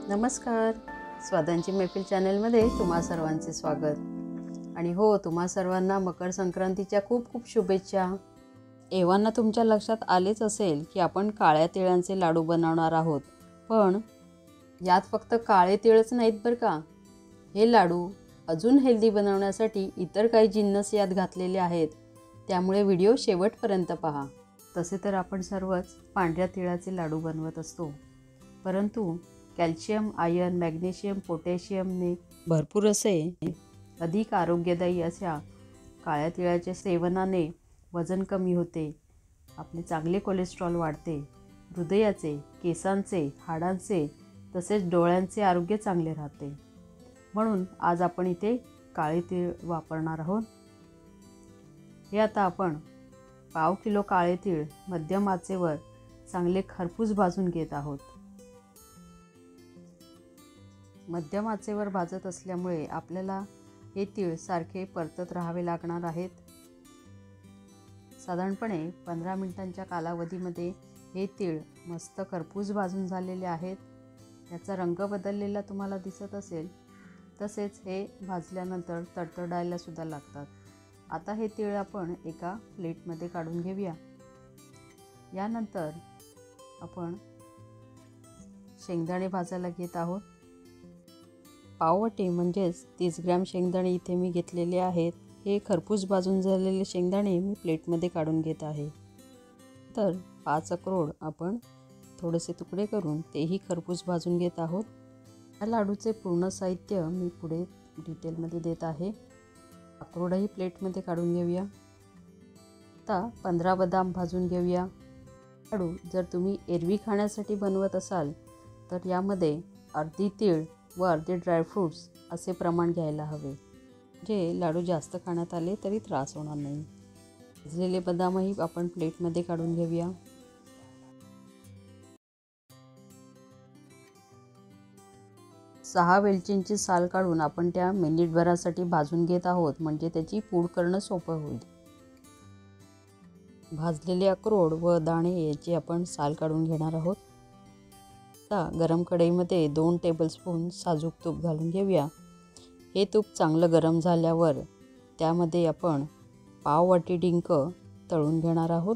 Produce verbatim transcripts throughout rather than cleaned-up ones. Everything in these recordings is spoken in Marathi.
नमस्कार, स्वादांची मैफिल चॅनलमध्ये तुम्हा सर्वांचे स्वागत. आणि हो, तुम्हा सर्वांना मकर संक्रांतीच्या खूप खूप शुभेच्छा. एव्हाना तुमच्या लक्षात आलेच असेल की आपण काळ्या तिळांचे लाडू बनवणार आहोत. पण यात फक्त काळे तिळच नाहीत बरं का. हे लाडू अजून हेल्दी बनवण्यासाठी इतर काही जिन्नस यात घातलेले आहेत. त्यामुळे व्हिडिओ शेवटपर्यंत पहा. तसे तर आपण सर्वच पांढऱ्या तिळाचे लाडू बनवत असतो, परंतु कॅल्शियम, आयर्न, मॅग्नेशियम, पोटॅशियमने भरपूर असे अधिक आरोग्यदायी अशा काळ्या तिळाच्या सेवनाने वजन कमी होते, आपले चांगले कोलेस्ट्रॉल वाढते, हृदयाचे, केसांचे, हाडांचे तसेच डोळ्यांचे आरोग्य चांगले राहते. म्हणून आज आपण इथे काळे तीळ वापरणार आहोत. हे आता आपण पाव किलो काळे तीळ मध्यम आचेवर चांगले खरपूस भाजून घेत आहोत. मध्यम आचेवर भाजत असल्यामुळे आपल्याला हे तीळ सारखे परतत राहावे लागणार आहेत. साधारणपणे पंधरा मिनिटांच्या कालावधीमध्ये हे तीळ मस्त खरपूस भाजून झालेले आहेत. याचा रंग बदललेला तुम्हाला दिसत असेल. तसेच हे भाजल्यानंतर तडतडायला सुद्धा लागतात. आता हे तीळ आपण एका प्लेटमध्ये काढून घेऊया. यानंतर आपण शेंगदाणे भाजायला घेत आहोत. पाववाटी म्हणजेच तीस ग्रॅम शेंगदाणे इथे मी घेतलेले आहेत. हे खरपूस भाजून झालेले शेंगदाणे मी प्लेटमध्ये काढून घेत आहे. तर पाच अक्रोड आपण थोडेसे तुकडे करून तेही खरपूस भाजून घेत आहोत. या लाडूचे पूर्ण साहित्य मी पुढे डिटेलमध्ये देत आहे. अक्रोडही प्लेटमध्ये काढून घेऊया. आता पंधरा बदाम भाजून घेऊया. लाडू जर तुम्ही एरवी खाण्यासाठी बनवत असाल तर यामध्ये अर्धी तीळ व अर्धे ड्रायफ्रूट्स असे प्रमाण घ्यायला हवे, जे लाडू जास्त खाण्यात आले तरी त्रास होणार नाही. भाजलेले बदामही आपण प्लेटमध्ये काढून घेऊया. सहा वेलचींची साल काढून आपण त्या मिनिटभरासाठी भाजून घेत आहोत, म्हणजे त्याची पूड करणं सोपं होईल. भाजलेले अक्रोड व दाणे याची आपण साल काढून घेणार आहोत. आता गरम कढईमध्ये दोन टेबलस्पून साजूक तूप घालून घेऊया. हे तूप चांगलं गरम झाल्यावर त्यामध्ये आपण पाव वाटी डिंक तळून घेणार आहोत.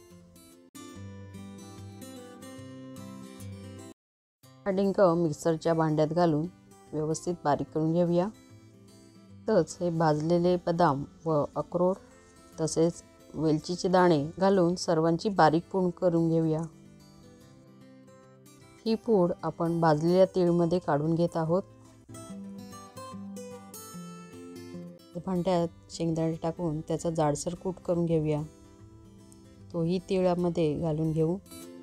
हा डिंक मिक्सरच्या भांड्यात घालून व्यवस्थित बारीक करून घेऊया. तसंच हे भाजलेले बदाम व अक्रोड तसेच वेलचीचे दाणे घालून सर्वांची बारीक पूड करून घेऊया. ही पूड आपण भाजलेल्या तीळमध्ये काढून घेत आहोत. भांड्यात शेंगदाणे टाकून त्याचा जाडसर कूट करून घेऊया. तोही तिळामध्ये घालून घेऊ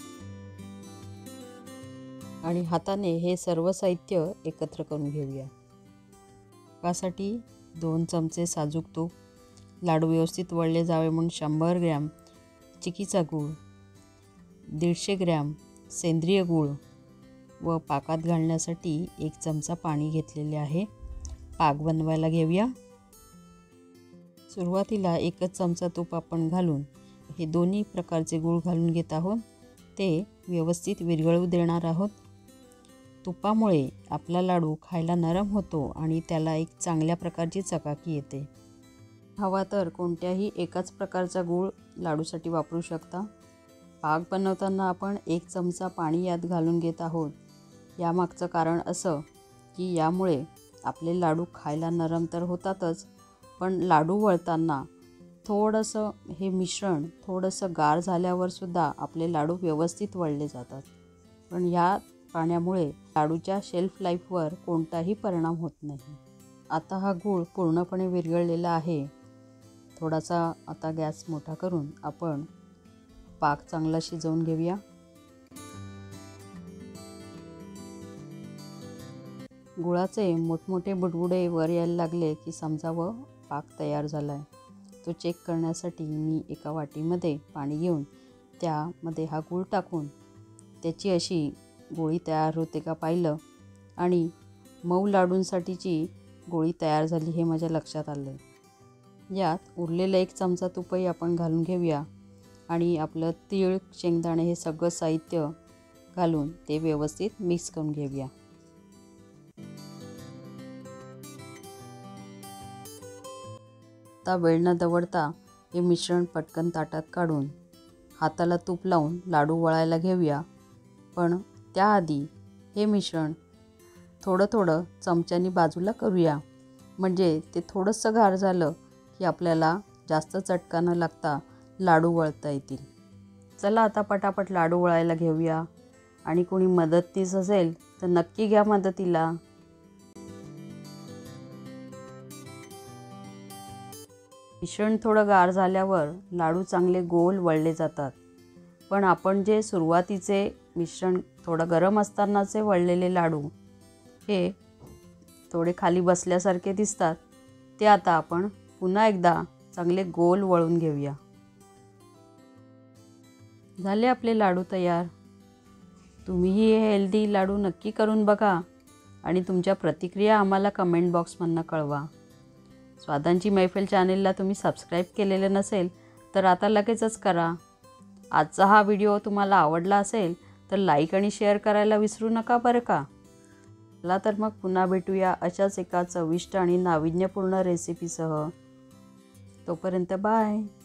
आणि हाताने हे सर्व साहित्य एकत्र करून घेऊया. यासाठी दोन चमचे साजूक तूप, लाडू व्यवस्थित वळले जावे म्हणून शंभर ग्रॅम चिकीचा गूळ, दीडशे ग्रॅम सेंद्रिय गूळ व पाकात घालण्यासाठी एक चमचा पाणी घेतलेले आहे. पाक बनवायला घेऊया. सुरुवातीला एकच चमचा तूप आपण घालून हे दोन्ही प्रकारचे गूळ घालून घेत आहोत. ते व्यवस्थित विरघळू देणार आहोत. तुपामुळे आपला लाडू खायला नरम होतो आणि त्याला एक चांगल्या प्रकारची चकाकी येते. हवा तर कोणत्याही एकाच प्रकारचा गूळ लाडूसाठी वापरू शकता. पाक बनवताना आपण एक चमचा पाणी यात घालून घेत आहोत. यामागचं कारण असं की यामुळे आपले लाडू खायला नरम तर होतातच, पण लाडू वळताना थोडंसं हे मिश्रण थोडंसं गार झाल्यावर सुद्धा आपले लाडू व्यवस्थित वळले जातात. पण या पाण्यामुळे लाडूच्या शेल्फ लाईफवर कोणताही परिणाम होत नाही. आता हा गूळ पूर्णपणे विरघळलेला आहे. थोडासा आता गॅस मोठा करून आपण पाक चांगला शिजवून घेऊया. गुळाचे मोठमोठे बुडबुडे वर यायला लागले की समजावं पाक तयार झाला आहे. तो चेक करण्यासाठी मी एका वाटीमध्ये पाणी घेऊन त्यामध्ये हा गूळ टाकून त्याची अशी गोळी तयार होते का पाहिलं आणि मऊ लाडूंसाठीची गोळी तयार झाली हे माझ्या लक्षात आलं. यात उरलेला एक चमचा तुपही आपण घालून घेऊया आणि आपलं तीळ, शेंगदाणे हे सगळं साहित्य घालून ते व्यवस्थित मिक्स करून घेऊया. आत्ता वेळ न दवडता हे मिश्रण पटकन ताटात काढून हाताला तूप लावून लाडू वळायला घेऊया. पण त्याआधी हे मिश्रण थोडं थोडं चमच्यानी बाजूला करूया, म्हणजे ते थोडंसं गार झालं की आपल्याला जास्त चटका न लागता लाडू वळता येतील. चला आता पटापट लाडू वळायला घेऊया. आणि कोणी मदतनीस असेल तर नक्की घ्या मदतीला. मिश्रण थोडं गार झाल्यावर लाडू चांगले गोल वळले जातात. पण आपण जे सुरुवातीचे मिश्रण थोडं गरम असतानाचे वळलेले लाडू हे थोडे खाली बसल्यासारखे दिसतात, ते आता आपण पुन्हा एकदा चांगले गोल वळून घेऊया. झाले आपले लाडू तयार. तुम्हीही हे हेल्दी लाडू नक्की करून बघा आणि तुमच्या प्रतिक्रिया आम्हाला कमेंट बॉक्समधनं कळवा. स्वादांची मैफिल चॅनेलला तुम्ही सबस्क्राईब केलेलं नसेल तर आता लगेचच करा. आजचा हा व्हिडिओ तुम्हाला आवडला असेल तर लाईक आणि शेअर करायला विसरू नका बरं का. चला तर मग पुन्हा भेटूया अशाच एका चविष्ट आणि नाविन्यपूर्ण रेसिपीसह. तोपर्यंत बाय.